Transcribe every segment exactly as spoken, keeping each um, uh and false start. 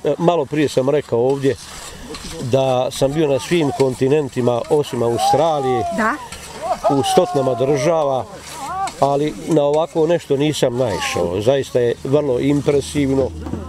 malo prije sam rekao ovdje da sam bio na svim kontinentima osim Australije, Da. u stotinama država, ali na ovako nešto nisam naišao. Zaista je vrlo impresivno.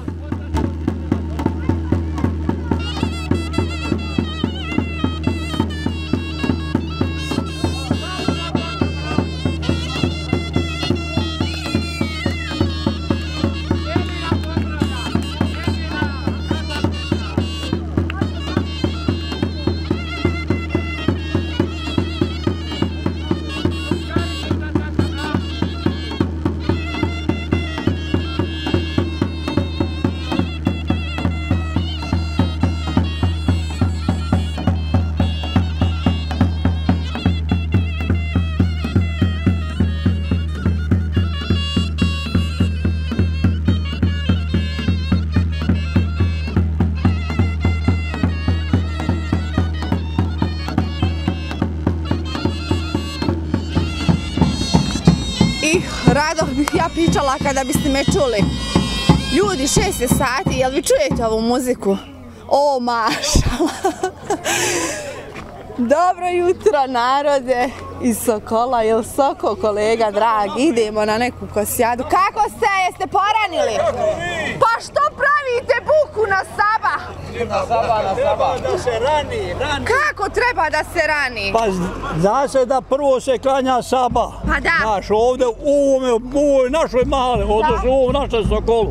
Rado bih ja pričala kada biste me čuli. Ljudi, šest je sati, jel vi čujete ovu muziku? O, mašala. Dobro jutro, narode iz Sokola. Jel Soko, kolega drag? Idemo na neku kosijadu. Kako ste? Jeste poranili? Pa što pravite buku na sabah? Na sabah, na sabah. Da se rani, rani. Kako treba da se rani? Pa zna se da prvo se klanja sabah. Pa da. Znaš, ovdje u ovome, u ovoj našoj male, odnosno u ovom našem Sokolu.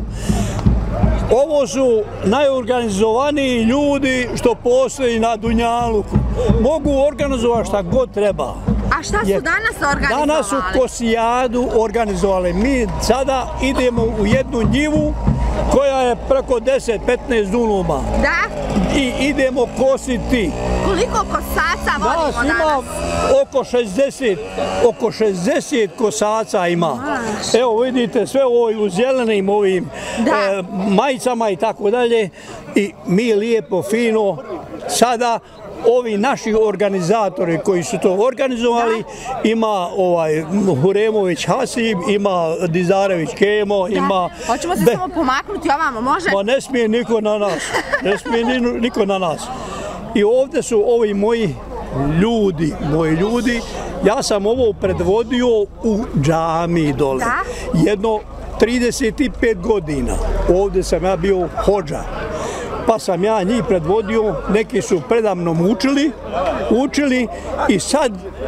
Ovo su najorganizovaniji ljudi što postoji na Dunjaluku. Mogu organizovati šta god treba. A šta su danas organizovali? Danas su kosijadu organizovali. Mi sada idemo u jednu njivu koja je preko deset do petnaest dunuma. Da? I idemo kositi. Koliko kosaca vodimo danas? Danas ima oko šezdeset, oko šezdeset kosaca ima. Evo vidite sve ovo u zelenim ovim e, majicama i tako dalje. I mi lijepo, fino, sada ovi naši organizatori koji su to organizovali, da. Ima ovaj Huremović Hasib, ima Dizarević Kemo, da. Ima... Hoćemo se Be... samo pomaknuti ovamo, može? Ma ne smije niko na nas, ne smije niko na nas. I ovdje su ovi moji ljudi, moji ljudi, ja sam ovo predvodio u džamiji dole. Da? Jedno trideset pet godina, ovdje sam ja bio hodža. Pa sam ja njih predvodio, neki su predamnom učili, učili i sad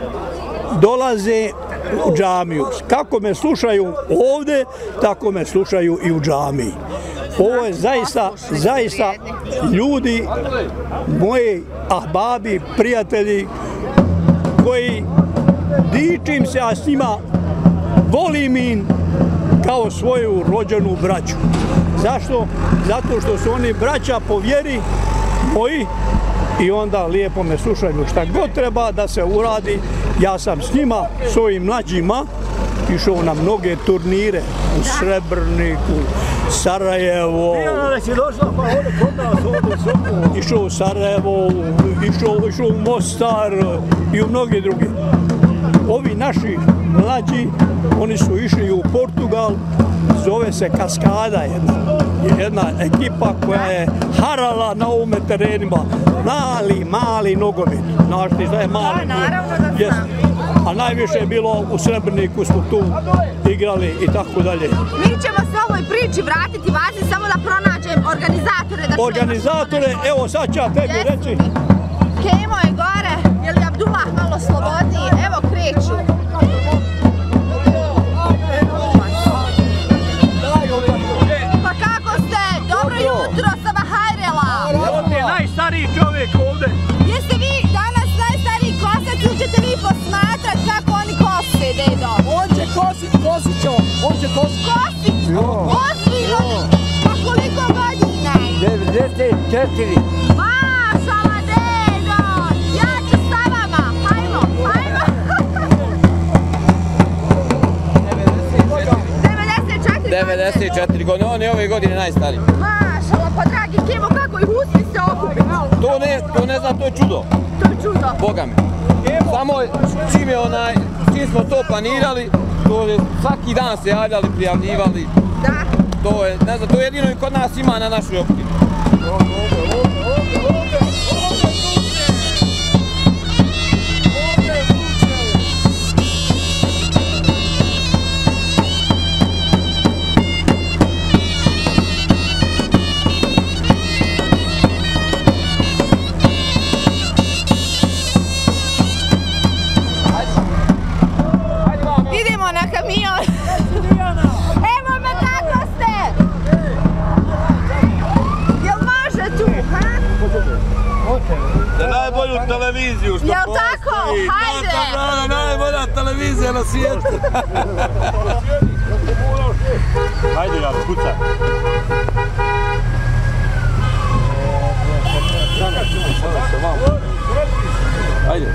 dolaze u džamiju. Kako me slušaju ovdje, tako me slušaju i u džamiji. Ovo je zaista, zaista ljudi, moji ahbabi, prijatelji, koji dičim se, a s njima volim im kao svoju rođenu braću. Zašto? Zato što su oni braća po vjeri moji i onda lijepo me slušaju šta god treba da se uradi. Ja sam s njima, s ovim mlađima, išao na mnoge turnire u Srebrniku, Sarajevo. Išao u Sarajevo, išao, išao u Mostar i u mnogi drugi. Ovi naši mlađi, oni su išli u Portugal, zove se Kaskada jedna. Jedna ekipa koja je harala na ovome terenima. Mali, mali nogomet. Znaš ti šta je mali? Da, naravno da yes. A najviše je bilo u Srebrniku, smo tu igrali i tako dalje. Mi ćemo se ovoj priči vratiti, vazi samo da pronađem organizatore. Da organizatore, evo sad ću ja tebi yes. reći. Kemo je gore, je li Abdullah malo slobodniji? Evo kreću. Pa kako ste? Dobro jutro, Sabahajrela. On je najstariji čovjek ovdje. Jeste vi danas najstariji kosac ili ćete vi posmatrat kako oni kose, dedo? On će kosit, kosit će on. On će kosit. Kosit? Ozbiljno? Pa koliko godina? devedeset četiri. Mašala, dedo! Ja ću sa vama. Hajmo, hajmo. devedeset četiri. devedeset četiri godine, on je ove godine najstariji. Mašala, pa dragi Kemo, kako ih uspije se okupiti? To ne, to ne znam, to je čudo. To je čudo. Boga mi. Samo čim je onaj, čim smo to planirali, to je svaki dan se javljali, prijavljivali. Da. To je, ne znam, to jedino i kod nas ima na našoj opštini. Idemo na kamion. Evo me kako ste. Jel može tu, ha? Za najbolju televiziju što Jel postoji. tako? Hajde. Tata, najbolja televizija na svijetu. Hajde, Rado, kucaj. Ajde.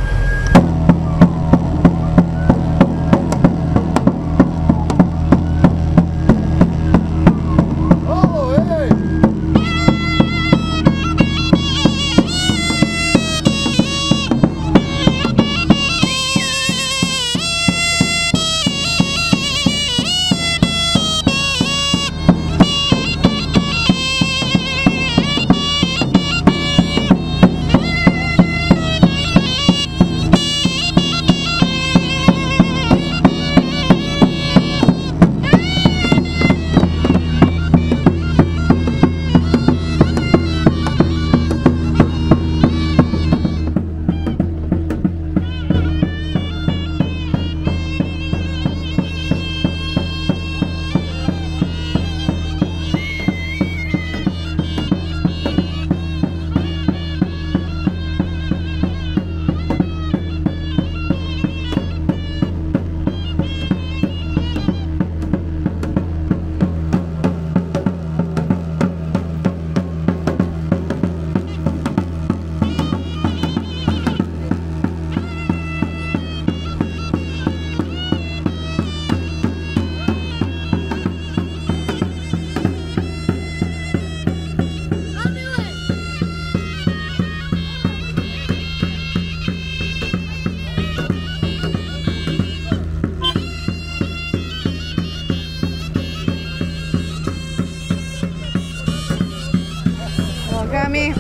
Mi.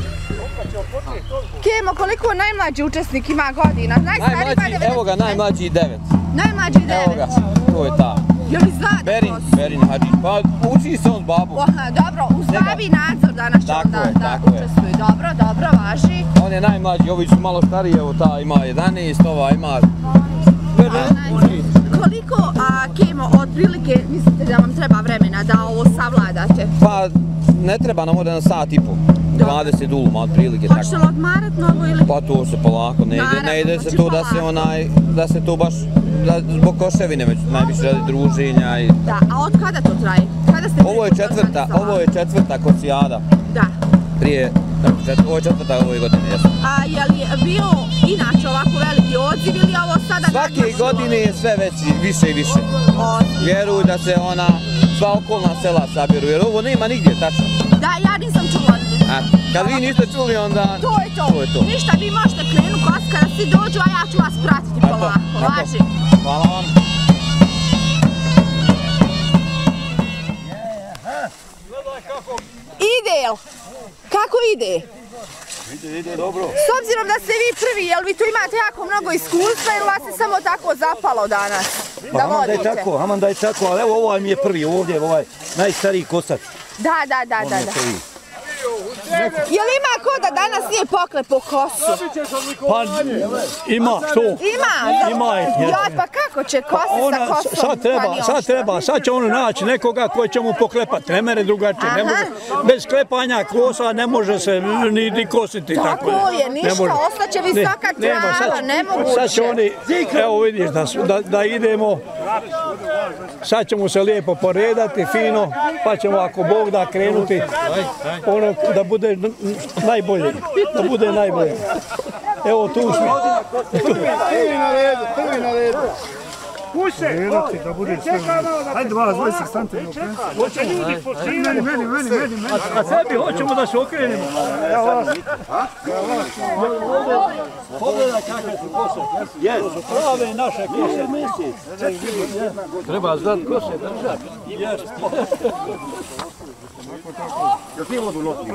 Kemo, koliko najmlađi učesnik ima godina? Najstariji ima Najmlađi, evo ga, najmlađi devet. Najmlađi Evo ga, devet. to je ta. Jel vi znate Berin, ko su? Berin Hadžić. Pa uči se on s babom. Oha, dobro, uz babi nadzor danas će Tako onda je, da tako je. učestvuju. Dobro, dobro, važi. On je najmlađi, ovi su malo stariji, evo ta ima jedanaest, ova ima... Koliko, a, Kemo, otprilike mislite da vam treba vremena da ovo savladate? Pa ne treba nam ovdje na sat i po. dvadeset uluma otprilike tako. Hoćete li odmarat mnogo ili? Pa to se polako, ne ide, Naravno, ne ide se znači to da se polako. onaj, da se to baš, da, zbog koševine već najviše radi druženja i... Da, a od kada to traje? Kada ste Ovo je prvi put četvrta, organizovali? ovo je četvrta kocijada. Da. Prije, čet, ovo je četvrta ove godine, jesam. A je li bio inače ovako veliki odziv ili ovo sada... Svake godine je sve veći, više i više. Odziv. Vjeruju da se ona, sva okolna sela sabiru, jer ovo nema nigdje, tačno. Da, ja nisam čula. A, kad vi niste čuli, onda... To je to. To je to. Ništa, vi možete krenu kos kada svi dođu, a ja ću vas pratiti Eto, polako. eto. Važi. Hvala vam. Ide, jel? Kako ide? Ide, ide, dobro. S obzirom da ste vi prvi, jel vi tu imate jako mnogo iskustva ili vas je samo tako zapalo danas? Pa Da aman da je vodite? tako, aman da je tako, ali evo ovaj mi je prvi ovdje, ovaj najstariji kosac. Da, da, da, On da. je da. prvi. Jel ima ko da danas nije poklepo kosu? Pa ima što? Ima? Ima je. Joj, pa kako će kosi sa Ona, kosom? sad treba, pa ni sad oštra? treba, sad će on naći nekoga koji će mu poklepati, ne mene drugačije, ne Aha. može, bez klepanja kosa ne može se ni, ni kositi. Tako, Tako je, Ne ništa, može. ostaće visoka Ne, nema, trava, sad- nemoguće. Sad će oni, evo vidiš da, su- da, da idemo, sad ćemo se lijepo poredati, fino, pa ćemo ako Bog da krenuti, ono da bude n- n- najbolje, da bude najbolje. Evo tu smo. Prvi na redu, prvi na redu. Redati da bude sve. Hajde, vas, dvajset stanite. Hoće ljudi posljedati. Meni, meni, meni, meni, meni. A sebi hoćemo da se okrenemo. Evo vas. Pogledaj kakve su kose. Jes, prave naše kose. Treba znat kose držati. Jes. Jel ti vodu nosi?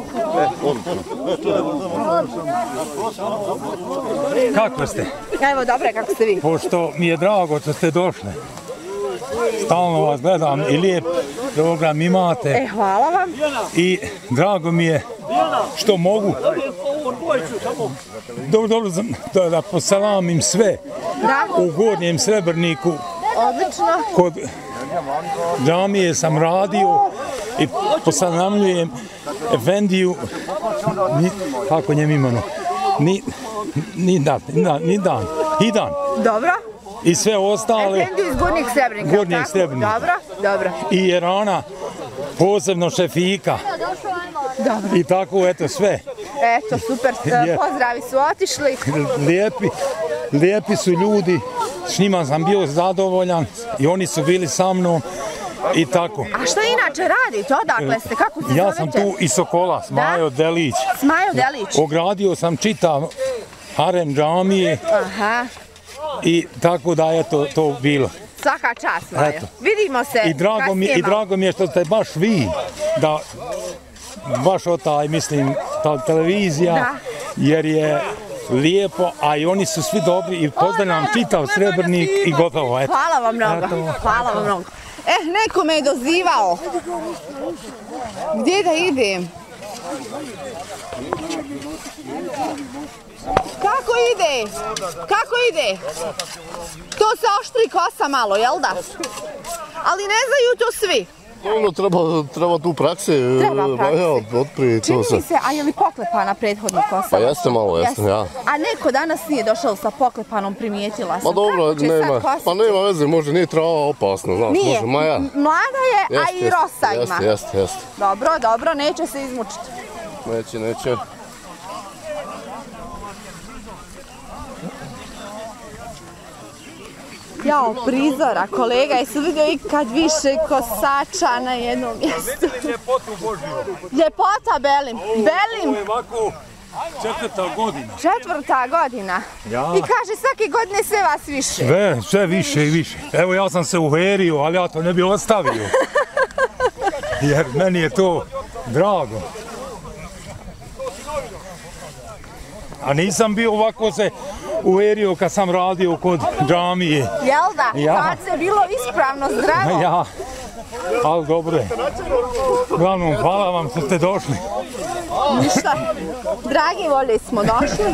Kako ste? Evo, dobre, kako ste vi? Pošto mi je drago što ste došli. Stalno vas gledam i lijep program imate. E, hvala vam. I drago mi je što mogu. Dobro, dobro, da, da poselamim sve Da. u Gornjem Srebrniku. Odlično. Kod džamije sam radio i poselamljujem Efendiju, ni, kako njem imano, ni, ni dan, ni dan, ni dan, Hidan. Dobro. I sve ostale. Efendiju iz Gornjeg Srebrnika. Gornjeg tako? Srebrnika. Dobro, dobro. I Irana, posebno Šefika. Dobro. I tako, eto, sve. Eto, super, Je. pozdravi su otišli. Lijepi, lijepi su ljudi, s njima sam bio zadovoljan i oni su bili sa mnom i tako. A što inače radite? Odakle ste? Kako se zovete? Ja sam tu iz Sokola, Smajo Delić. Smajo Delić. Ogradio sam čitav harem džamije Aha, i tako da je to, to bilo. svaka čast, Majo. Eto. Vidimo se I drago, mi, kasnije I malo. drago mi je što ste baš vi, da baš o taj, mislim, ta televizija, Da. jer je lijepo, a i oni su svi dobri i pozdravljam čitav Srebrnik i gotovo, eto. Hvala vam mnogo, Eto. hvala vam mnogo. Eh, neko me je dozivao. Gdje da idem? Kako ide? Kako ide? To se oštri kosa malo, jel da? Ali ne znaju to svi. Ono, treba, treba tu prakse, Treba prakse. ja, otprije Čini to se. mi se, a je li poklepana prethodno kosa? Pa jeste malo, jesam, ja. A neko danas nije došao sa poklepanom, primijetila sam. Ma dobro, Kako će nema, sad kositi? pa nema veze, može, nije trava opasna, znaš, Nije, može, ma ja. M- mlada je, a Jeste, i jeste, rosa ima. Jeste, jeste, jeste. Dobro, dobro, neće se izmučiti. Neće, neće. Jao, prizora, kolega, jesu vidio ikad više kosača na jednom mjestu? Ljepotu Božju. Ljepota, Belim, Belim, ovako četvrta godina. četvrta godina. Ja. I kaže, svake godine sve vas više. Sve, sve više i više. Evo ja sam se uverio, ali ja to ne bi ostavio. Jer meni je to drago. A nisam bio ovako se uverio kad sam radio kod džamije. Jel da? Ja. Kad se bilo ispravno, zdravo. Ja, ali dobro je. Uglavnom, hvala vam što ste došli. Ništa. Dragi volje smo došli.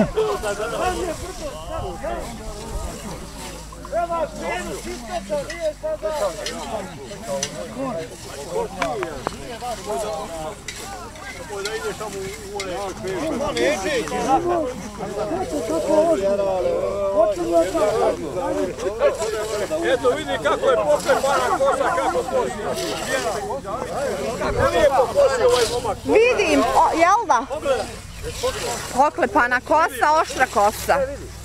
Eto vidi kako je poklepana kosa, kako kosi. Kako lijepo kosi ovaj momak. Vidim, o, jel da? Poklepana kosa, oštra kosa.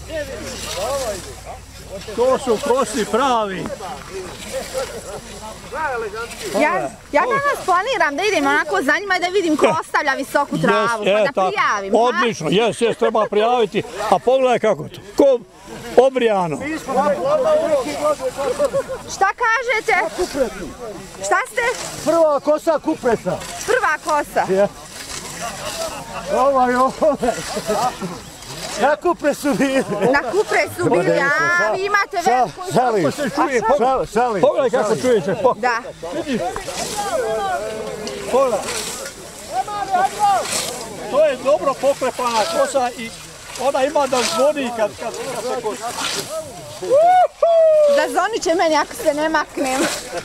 To su kosi pravi. Ja, ja danas planiram da idem onako za njima i da vidim ko ostavlja visoku travu, pa da prijavim. ha? Odlično, jes, jes, treba prijaviti. A pogledaj kako to, ko obrijano. Šta kažete? Šta ste? Prva kosa kupresa. Prva kosa. Ovaj, ovaj. Na kupresu bili. Na kupresu bili, a vi imate veliku... Šalim. A šta? Šalim. Pogledaj kako čujete. Da. Pogledaj. To je dobro poklepana kosa i ona ima da zvoni kad, kad, kad se kosi. Zazvonit će meni ako se ne maknem.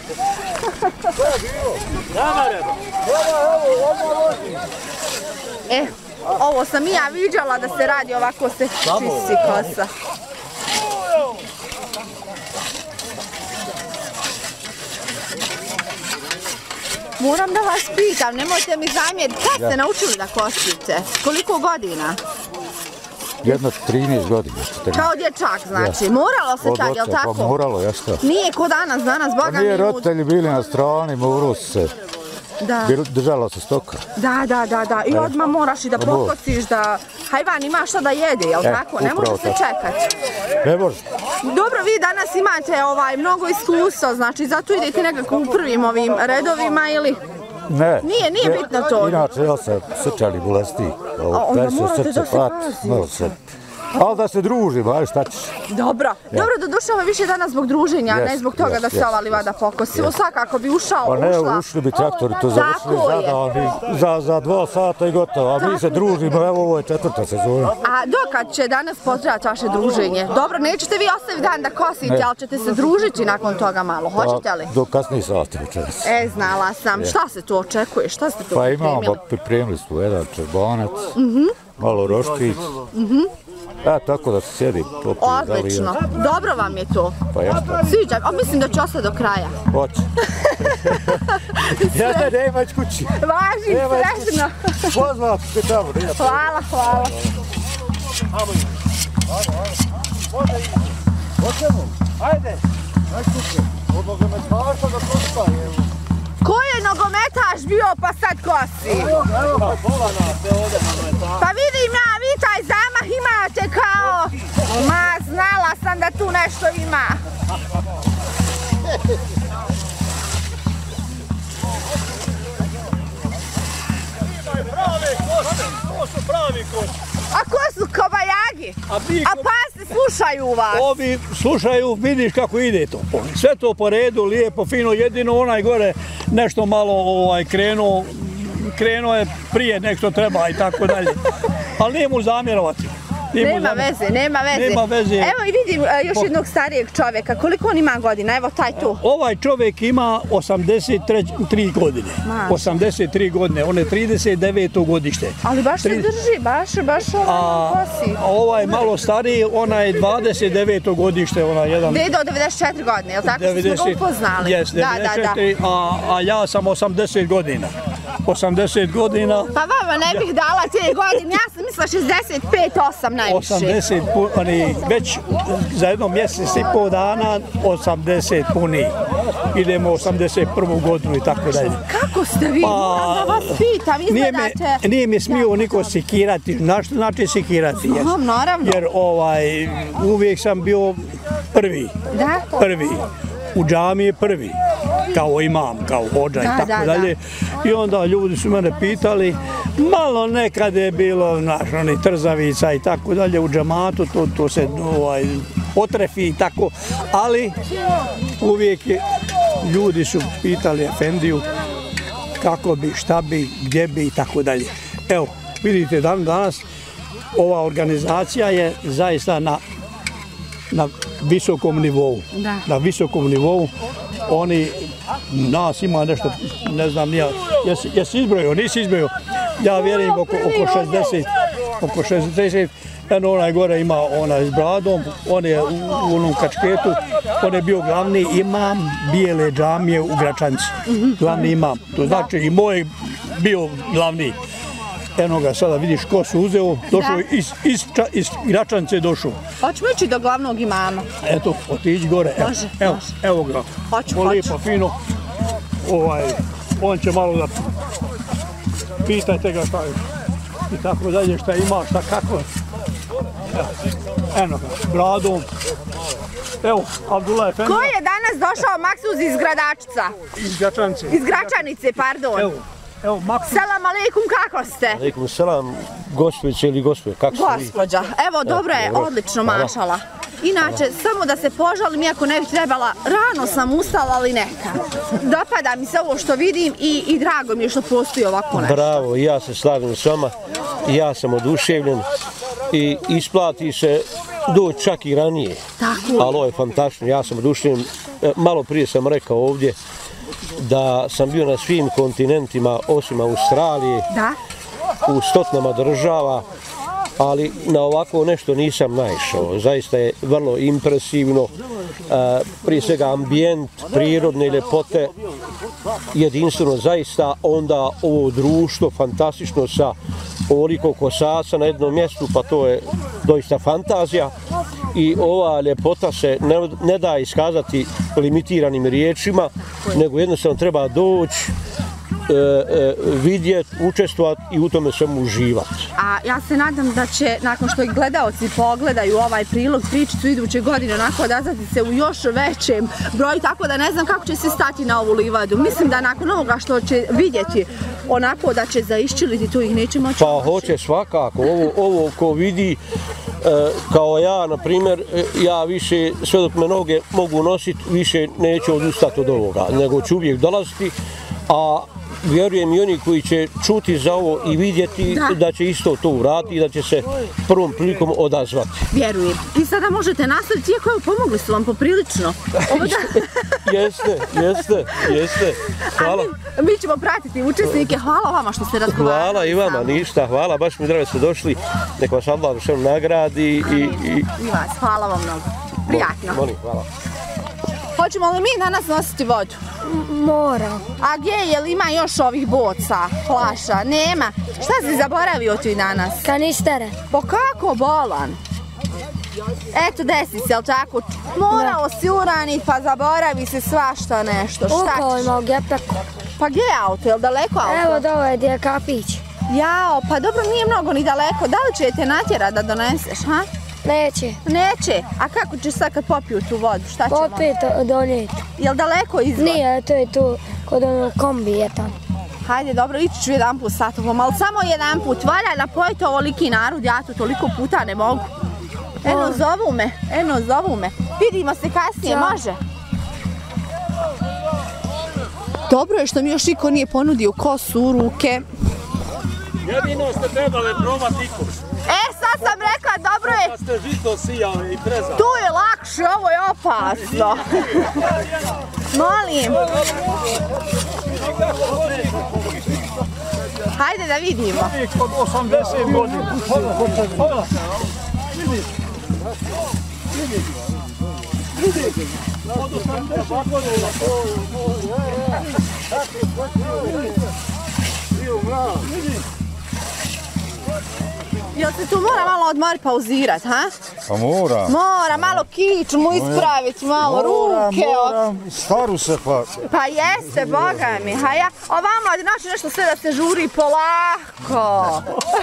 E, ovo sam i ja viđala da se radi ovako se čisti kosa. Moram da vas pitam, nemojte mi zamjeriti, kad ste naučili da kosite? Koliko godina? Jedno trinaest godina. Kao dječak, znači. Moralo se tad, jel tako? Pa moralo, jasno. Nije ko danas, danas, Pa boga nije mi... roditelji bili na strani, moralo su se. Da. Držala se stoka. Da, da, da, da. I odmah moraš i da pokosiš, da hajvan ima šta da jede, jel E, tako? Ne može upravo se tako. čekati. Ne može. Dobro, vi danas imate ovaj mnogo iskustva, znači zato idete nekako u prvim ovim redovima ili... Ne. Nije, nije bitno to. Inače, ja sam srčani bolesti. onda morate da se pazite. Ali da se družimo, ajde šta ćeš? Dobro, dobro, do duše ovo je više danas zbog druženja, a ne zbog toga da se ova livada pokosi. Svakako bi ušao, ušla. Pa ne, ušla. ušli bi traktori, to završili zadani, za, za dva sata i gotovo, a mi se družimo, evo ovo je četvrta sezona. A dokad će danas potrajati vaše druženje? Dobro, nećete vi ostaviti dan da kosite, ali ćete se družiti nakon toga malo, hoćete li? Do kasnije sati večeras. E, znala sam. Šta se tu očekuje? Šta ste tu pa pripremili? Pa imamo, pripremili smo jedan čerbanac, malo roškić. E, tako da se sjedi. Odlično. Dobro vam je to. Pa jeste. Sviđa, a mislim da će ostati do kraja. Hoće. Ja da nema ići kući. Važi, srećno. Pozvat se tamo. Hvala, hvala. Ajde. Ko je nogometaš bio pa sad kosi? Pa vidim ja, vi taj zamah imate kao... Ma, znala sam da tu nešto ima. To su pravi kosti. A ko su kobajagi? A pazite, slušaju vas. Ovi slušaju, vidiš kako ide to. Sve to po redu, lijepo, fino, jedino onaj gore nešto malo ovaj, krenuo, krenuo je prije nek što treba i tako dalje. Ali nije mu zamjerovati. Nema veze, nema veze. Nema veze. Evo i vidim još jednog starijeg čovjeka. Koliko on ima godina? Evo taj tu. Ovaj čovjek ima osamdeset tri godine. osamdeset tri godine. On je trideset deveto godište. Ali baš se drži, baš, baš ovaj kosi. A ovaj malo stariji, ona je dvadeset deveto godište. Dedo devedeset četiri godine, je li tako smo ga upoznali? Jes, devedeset četiri, a ja sam osamdeset godina. osamdeset godina. Pa vama ne bih dala te godine, ja sam mislila šezdeset pet osam najviše. osamdeset, oni već za jedno mjesec i pol dana osamdeset puni. Idemo osamdeset prvu godinu i tako dalje. Kako ste vi? Moram da vas pitam, izgledate... Nije mi smio niko sikirati. Što znači sikirati? Znam, naravno. Jer uvijek sam bio prvi. Da? Prvi. U džamiji prvi. Kao imam, kao hođa i tako dalje. I onda ljudi su mene pitali, malo nekad je bilo, znaš, oni trzavica i tako dalje u džamatu, to, to se ovaj, otrefi i tako, ali uvijek je, ljudi su pitali Efendiju kako bi, šta bi, gdje bi i tako dalje. Evo, vidite, dan danas ova organizacija je zaista na, na visokom nivou. Da. Na visokom nivou. Oni, nas ima nešto, ne znam, nija, jesi, jesi izbrojio, nisi izbrojio, ja vjerujem oko, oko šezdeset, oko šezdeset, eno onaj gore ima onaj s bradom, on je u, u onom kačketu, on je bio glavni imam bijele džamije u Gračanci, glavni imam, to znači i moj bio glavni. Eno ga sada vidiš ko su uzeo, došao iz, iz, iz Gračance došao. Hoćemo ići do glavnog imama. Eto, otići gore, evo, može, evo, može. evo ga. Hoću, hoću. Lijepo, fino, ovaj, on će malo da pitajte ga šta je i tako dalje, šta ima, šta kako. Evo, eno ga, bradom. Evo, Abdullah Efendi. Ko je danas došao Maksuz iz Gradačca? Iz Gračanice. Iz Gračanice, pardon. Evo. Evo, Maksuz. Selam aleikum, kako ste? Aleikum selam, gospođice ili gospođe, kako ste vi? Gospođa, evo, dobro je, odlično, mašala. Inače, samo da se požalim, iako ne bih trebala, rano sam ustala, ali neka. Dopada mi se ovo što vidim i, i drago mi je što postoji ovako nešto. Bravo, ja se slažem s vama, ja sam oduševljen i isplati se doći čak i ranije. Tako. Ali ovo je fantastično, ja sam oduševljen, malo prije sam rekao ovdje, da sam bio na svim kontinentima osim Australije, da? U stotinama država, ali na ovako nešto nisam naišao. Zaista je vrlo impresivno, prije svega ambijent, prirodne ljepote, jedinstveno zaista, onda ovo društvo fantastično sa ovoliko kosaca na jednom mjestu, pa to je doista fantazija. I ova ljepota se ne, ne da iskazati limitiranim riječima, nego jednostavno treba doći vidjeti, učestvovati i u tome svemu uživati. A ja se nadam da će, nakon što i gledaoci pogledaju ovaj prilog, pričicu iduće godine, onako odazvati se u još većem broju, tako da ne znam kako će se stati na ovu livadu. Mislim da nakon ovoga što će vidjeti, onako da će zaiščiliti, tu ih neće moći. Pa hoće svakako, ovo, ovo ko vidi, kao ja, na primjer, ja više, sve dok me noge mogu nositi, više neću odustati od ovoga, nego ću uvijek dolaziti, a vjerujem i oni koji će čuti za ovo i vidjeti da, da će isto to uraditi i da će se prvom prilikom odazvati. Vjerujem. I sada možete nastaviti, iako evo pomogli su vam poprilično. Ovo da... jeste, jeste, jeste. Hvala. Mi, mi ćemo pratiti učesnike. Hvala vama što ste razgovarali. Hvala i vama, ništa. Hvala, baš mi drago ste došli. Nek vas Allah što nagradi. I, i... I vas, hvala vam mnogo. Prijatno. Molim, hvala. Hoćemo li mi danas nositi vodu? Moram. A gdje, je li ima još ovih boca, flaša? Nema. Šta si zaboravio ti danas? Kanistere. Pa kako bolan? Eto, desi se, jel tako? Morao si uraniti, pa zaboravi se svašta nešto. Šta ćeš? Uko ima u gepeku. Pa gdje je auto, jel daleko auto? Evo dole je gdje je kafić. Jao, pa dobro, nije mnogo ni daleko. Da li će te natjera da doneseš, ha? Neće. Neće? A kako ćeš sad kad popiju tu vodu? Šta ćemo? Popije donijeti. Jel daleko izvod? Nije, to je tu kod ono kombi je tamo. Hajde, dobro, ići ću jedan put sa tobom, ali samo jedan put. Valja da pojete ovoliki narod, ja to toliko puta ne mogu. Eno, zovu me, eno, zovu me. Vidimo se kasnije, može? Dobro je što mi još niko nije ponudio kosu u ruke. Jedino ste trebali probati ikus. E, sad sam rekla, dobro je. Da ste žito sijali i prezali. Tu je lakše, ovo je opasno. Molim. Hajde da vidimo. Od osamdeset godina. Vidi. Vidi. Vidi. Od osamdeset godina. Vidi. Jel se tu mora malo odmori pauzirat, ha? Pa mora. Mora, malo kiču mu ispraviti, malo ruke. Moram, staru se pa. Pa jeste, boga mi, haja. Ovamo, znači nešto sve da se žuri polako.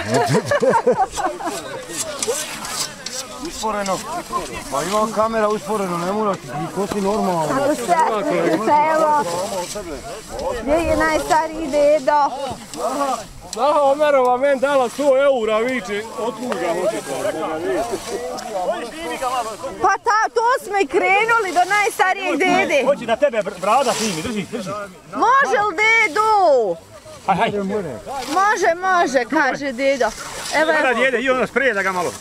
Usporeno. Pa ima kamera usporeno, ne mora ti, ko si normalno. Kako se, evo. Gdje je najstariji dedo? Aha, Omerova men dala sto eura, viče, otkuga hoćete. Pa ta, to smo i krenuli do najstarijeg dede. Hoće da tebe brada snimi, drži, drži. Može li dedu? Haj, haj. Može, može, kaže dedo. Evo, evo. evo. Djede, i ono sprije da ga malo.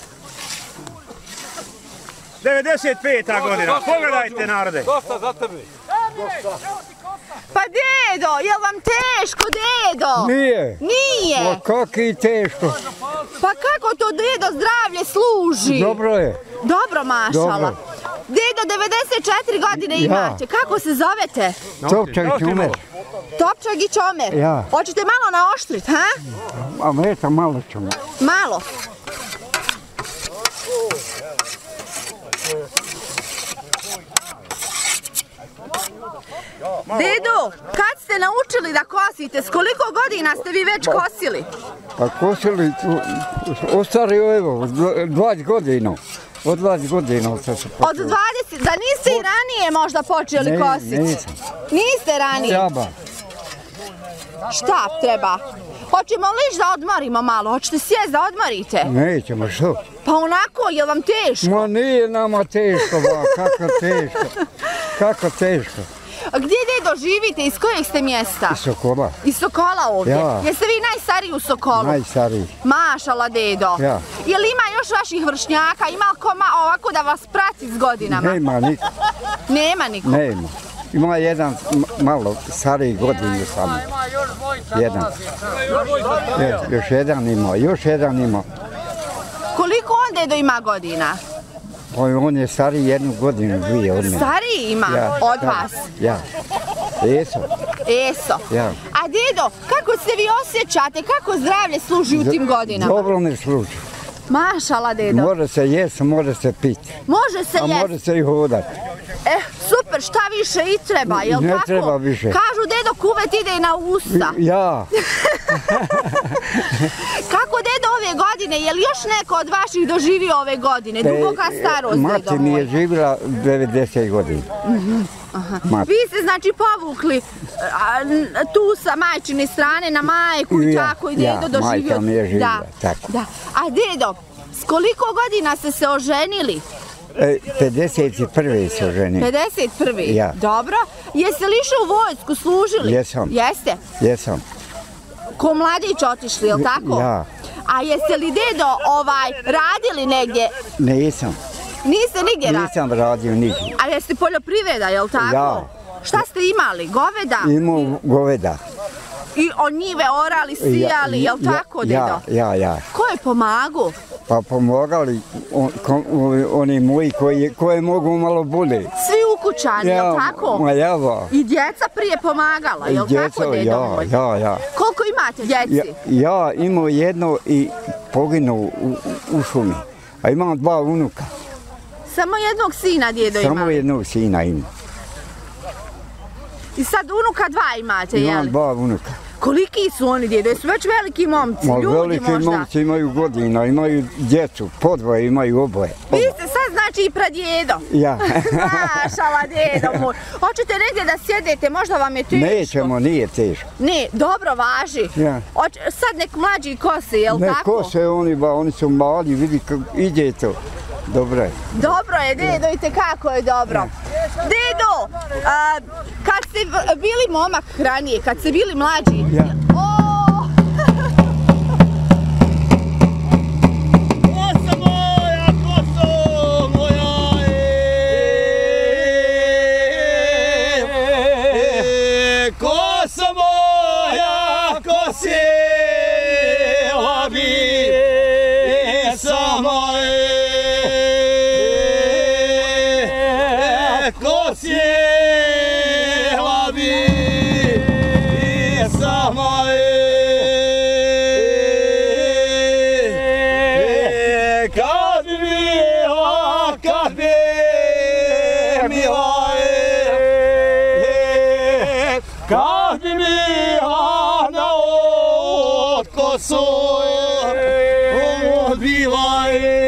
devedeset peta godina, pogledajte narode. Dosta za tebe. Pa dedo, jel vam teško, dedo? Nije. Nije? Ma kaki teško. Pa kako to dedo zdravlje služi? Dobro je. Dobro, mašala. Dobro. Dedo, devedeset četiri godine ja. Imate, kako se zovete? Topčagić Omer. Topčagić Omer? Ja. Hoćete malo naoštrit, ha? A eto, malo ćemo. Malo? Dedo, kad ste naučili da kosite? S koliko godina ste vi već kosili? Pa kosili, ostario evo, dvadeset godina. Od dvadeset godina ste se počeli. Od dvadeset? Da niste i ranije možda počeli ne, kositi? Nisam. Niste ranije? Treba. Šta treba? Hoćemo liš da odmorimo malo? Hoćete sjest da odmorite? Nećemo, što? Pa onako, je vam teško? Ma nije nama teško, ba, kako teško. Kako teško. A gdje, dedo, živite? Iz kojeg ste mjesta? Iz Sokola. Iz Sokola ovdje? Ja. Jeste vi najstariji u Sokolu? Najstariji. Mašala, dedo. Ja. Je li ima još vaših vršnjaka? Ima li ko ma ovako da vas prati s godinama? Nema niko. Nema niko? Nema. Ima jedan malo stariji godinu samo. Jedan. Je, još jedan ima, još jedan ima. Koliko on, dedo, ima godina? On je stariji jednu godinu, dvije od mene. Stariji ima? Ja, od da, vas? Ja. Eso. Eso. Ja. A dedo, kako se vi osjećate? Kako zdravlje služi u tim godinama? Dobro ne služi. Mašala, dedo. Može se jesti, može se piti. Može se jesti? A može se i hodati. Eh, super. super, šta više i treba, jel tako? Ne treba više. Kažu, dedo, kuvet ide na usta. Ja. Kako, dedo, ove godine, je li još neko od vaših doživio ove godine? Duboka starost, dedo moj. Mati mi je živjela devedeset godina. Vi ste znači povukli tu sa majčine strane na majku i tako i dedo doživio. Majka mi je živjela, tako. A dedo, s koliko godina ste se oženili? pedeset prve se oženili. pedeset prve Ja. Dobro. Jeste li išli u vojsku, služili? Jesam. Jeste? Jesam. Ko mladić otišli, jel tako? Ja. A jeste li, dedo, ovaj, radili negdje? Nisam. Niste nigdje radili? Nisam radio nigdje. A jeste poljoprivreda, jel tako? Ja. Šta ste imali? Goveda? Imao goveda. I o njive orali, sijali, jel tako, dedo? Ja, ja, ja. Ko je pomagu? Pa pomagali on, ko, oni moji koji, koje mogu malo bude. Svi ukućani, ja, jel tako? Ma java. I djeca prije pomagala, jel djeca, tako, dedo ja, moj? ja, ja. Koliko imate djeci? Ja, ja imao jedno i poginuo u, u šumi. A imam dva unuka. Samo jednog sina, djedo, ima? Samo jednog sina ima. I sad unuka dva imate, jel? Imam dva unuka. Koliki su oni, djedo? Jesu već veliki momci, Ma, ljudi veliki možda? momci imaju godina, imaju djecu, podvoje imaju oboje. Vi ste sad znači i pradjedo. Ja. Mašala, dedo moj. Hoćete negdje da sjedete, možda vam je teško? Nećemo, nije teško. Ne, dobro važi. Ja. Hoć, sad nek mlađi kose, jel ne, tako? Ne, kose oni, ba, oni su mali, vidi kako ide to. Dobro je. Dobro je, dedo, i tekako je dobro. Ja. Dedo, a, kad ste bili momak ranije, kad ste bili mlađi, ja. O! Kosa moja, koso moja, e, kosa moja, kosjela bi sama kosjela bi sama kad bi bila, kad bi bila, kad bi bila na otkosu bila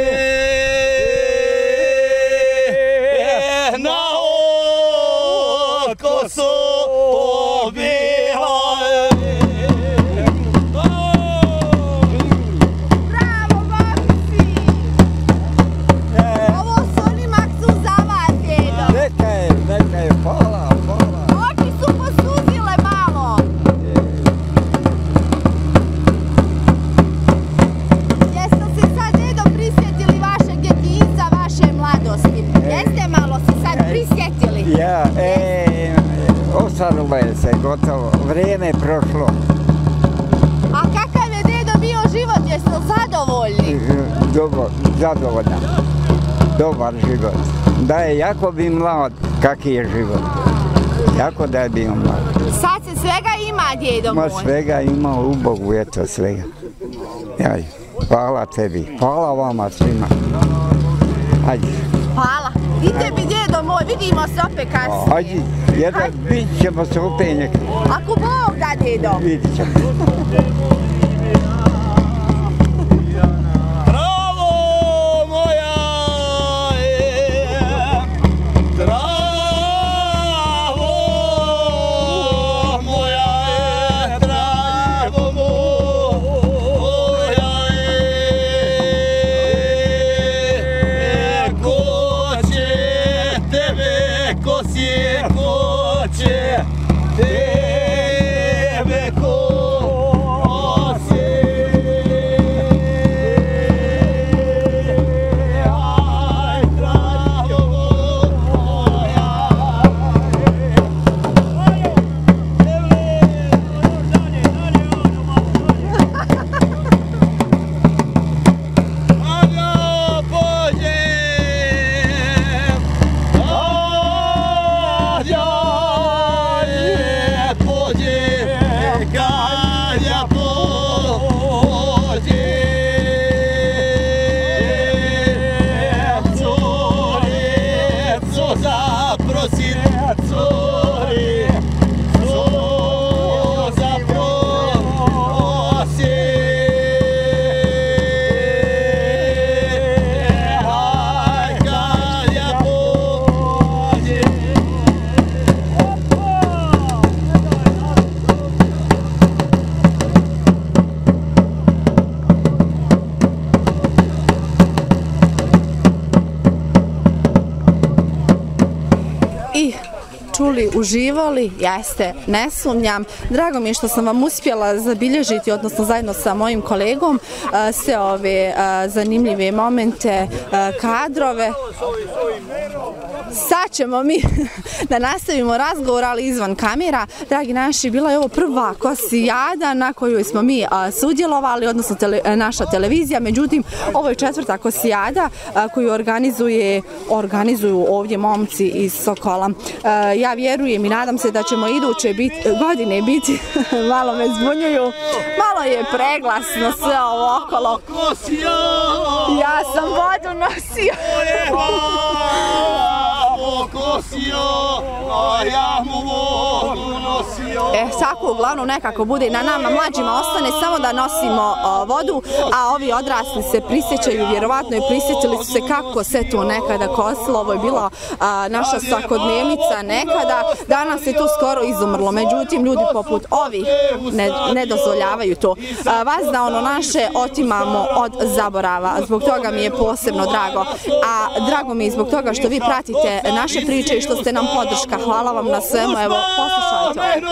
na otkosu pobila. Bravo, momci! Ovo su oni maksu za vas, dedo. Neka je, neka je, hvala, hvala. Oči su posuzile malo. Jeste se sad, dedo, prisjetili vašeg djetinjstva, vaše mladosti? Jeste malo se sad prisjetili? Ja, e, ostarilo je se, gotovo. Vrijeme je prošlo. A kakav je, dedo, bio život? Jeste li zadovoljni? Dobar, zadovoljan. Dobar život. Da je jako bi mlad, kaki je život. Jako da je bio mlad. Sad se svega ima, djedo moj. Ma svega ima u Bogu, eto svega. Jaj, hvala tebi, hvala vama svima. Ajde. Hvala. I tebi, djedo moj, vidimo se opet kasnije. Ajde, jedan, vidit ćemo se opet nekako. Ako Bog da, djedo. Vidit ćemo. Tebe ko i čuli, uživali, jeste, ne sumnjam. Drago mi je što sam vam uspjela zabilježiti, odnosno zajedno sa mojim kolegom, sve ove zanimljive momente, kadrove. Sad ćemo mi da nastavimo razgovor, ali izvan kamera. Dragi naši, bila je ovo prva Kosijada na kojoj smo mi sudjelovali, odnosno tele, naša televizija. Međutim, ovo je četvrta Kosijada koju organizuje, organizuju ovdje momci iz Sokola. Ja vjerujem i nadam se da ćemo iduće bit, godine biti, malo me zbunjuju, malo je preglasno sve ovo okolo. Ja sam vodu nosio. E, tako uglavnom nekako bude na nama mlađima ostane samo da nosimo o, vodu, a ovi odrasli se prisjećaju, vjerovatno i prisjetili su se kako se to nekada kosilo. Ovo je bila a, naša svakodnevnica nekada, danas je to skoro izumrlo, međutim ljudi poput ovih ne, ne dozvoljavaju to. A, vas da ono naše otimamo od zaborava, zbog toga mi je posebno drago, a drago mi je zbog toga što vi pratite naše priče i što ste nam podrška. Hvala vam na svemu, evo poslušajte.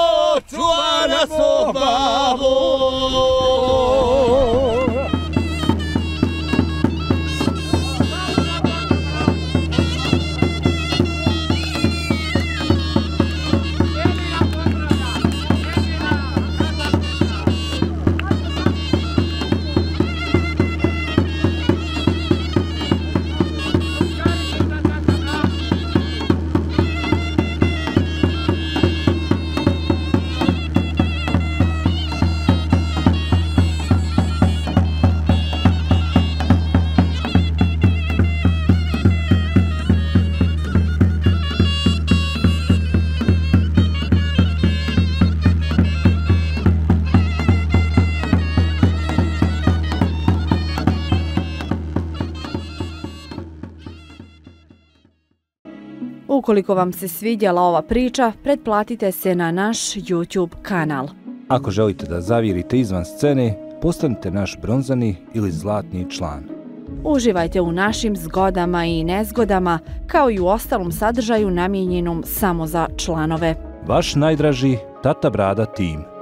Ukoliko vam se svidjela ova priča, pretplatite se na naš YouTube kanal. Ako želite da zavirite izvan scene, postanite naš bronzani ili zlatni član. Uživajte u našim zgodama i nezgodama, kao i u ostalom sadržaju namijenjenom samo za članove. Vaš najdraži Tata Brada tim.